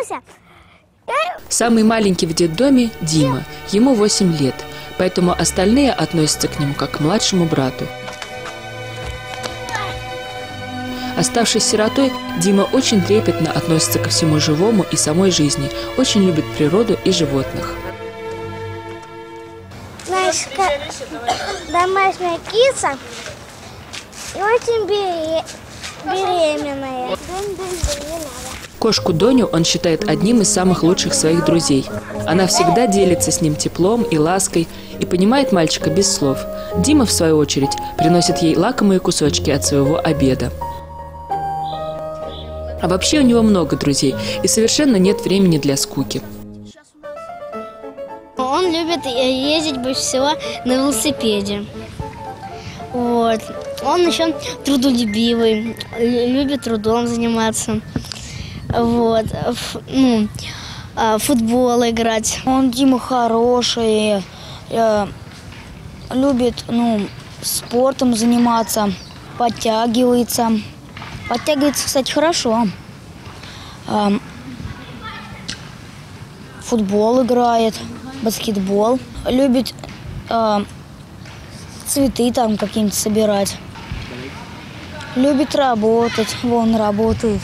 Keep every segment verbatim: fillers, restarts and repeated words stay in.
Вася. Самый маленький в детдоме – Дима. Ему восемь лет, поэтому остальные относятся к нему как к младшему брату. Оставшись сиротой, Дима очень трепетно относится ко всему живому и самой жизни, очень любит природу и животных. Знаешь, домашняя киса и очень беременная. Кошку Доню он считает одним из самых лучших своих друзей. Она всегда делится с ним теплом и лаской и понимает мальчика без слов. Дима, в свою очередь, приносит ей лакомые кусочки от своего обеда. А вообще у него много друзей, и совершенно нет времени для скуки. Он любит ездить больше всего на велосипеде. Вот. Он еще трудолюбивый, любит трудом заниматься. Вот. Ну, футбол играть. Он, Дима, хороший, любит, ну, спортом заниматься, подтягивается. Подтягивается, кстати, хорошо. Футбол играет, баскетбол. Любит цветы там какие-нибудь собирать. Любит работать. Вон работает.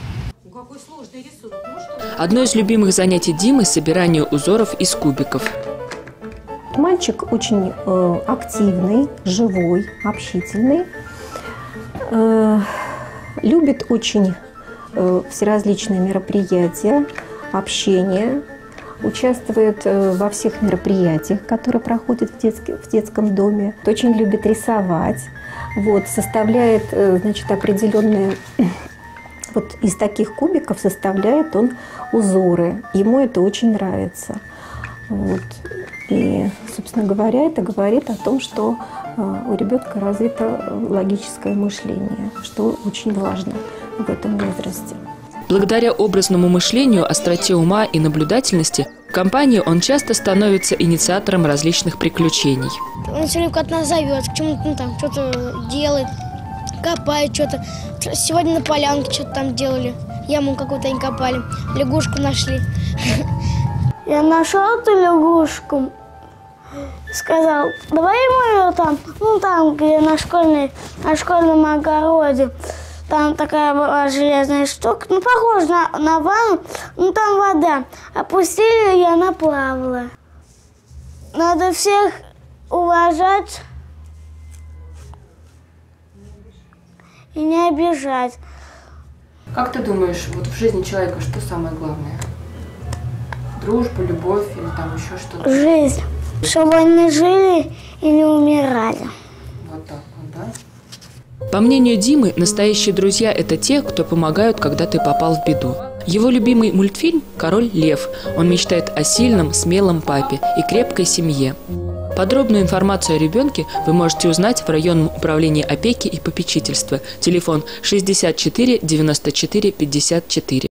Одно из любимых занятий Димы – собирание узоров из кубиков. Мальчик очень э, активный, живой, общительный. Э, любит очень э, всеразличные мероприятия, общение. Участвует э, во всех мероприятиях, которые проходят в, детске, в детском доме. Очень любит рисовать. Вот, составляет, э, значит, определенные... Вот из таких кубиков составляет он узоры. Ему это очень нравится. Вот. И, собственно говоря, это говорит о том, что э, у ребенка развито логическое мышление, что очень важно в этом возрасте. Благодаря образному мышлению, остроте ума и наблюдательности в компании он часто становится инициатором различных приключений. Он все время как-то нас зовет, к чему-то, ну, там что-то делает, копает что-то. Сегодня на полянке что-то там делали. Яму какую-то они копали, лягушку нашли. Я нашел эту лягушку, сказал, давай мы ее там, ну там, где на, школьной, на школьном огороде. Там такая была железная штука, ну похожа на, на ванну, ну там вода. Опустили ее, и она плавала. Надо всех уважать и не обижать. Как ты думаешь, вот в жизни человека что самое главное? Дружба, любовь или там еще что-то? Жизнь. Чтобы они жили и не умирали. Вот так вот, да? По мнению Димы, настоящие друзья – это те, кто помогают, когда ты попал в беду. Его любимый мультфильм «Король Лев». Он мечтает о сильном, смелом папе и крепкой семье. Подробную информацию о ребенке вы можете узнать в районном управлении опеки и попечительства. Телефон шестьдесят четыре девяносто четыре пятьдесят четыре.